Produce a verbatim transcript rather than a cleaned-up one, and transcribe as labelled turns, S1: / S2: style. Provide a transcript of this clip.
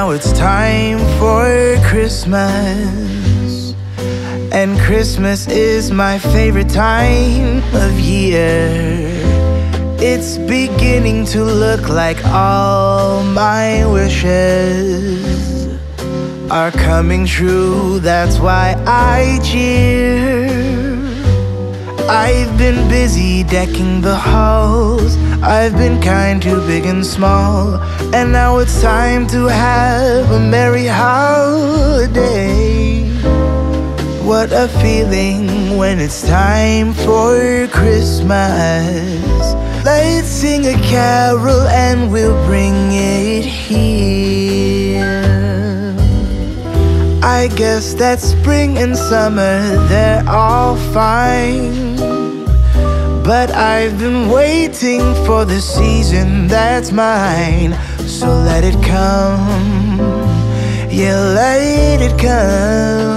S1: now it's time for Christmas, and Christmas is my favorite time of year. It's beginning to look like all my wishes are coming true. That's why I cheer. I've been busy decking the halls, I've been kind to big and small, and now it's time to have a merry holiday. What a feeling when it's time for Christmas. Let's sing a carol and we'll bring it here. I guess that spring and summer, they're all fine, but I've been waiting for the season that's mine. So let it come, yeah, let it come.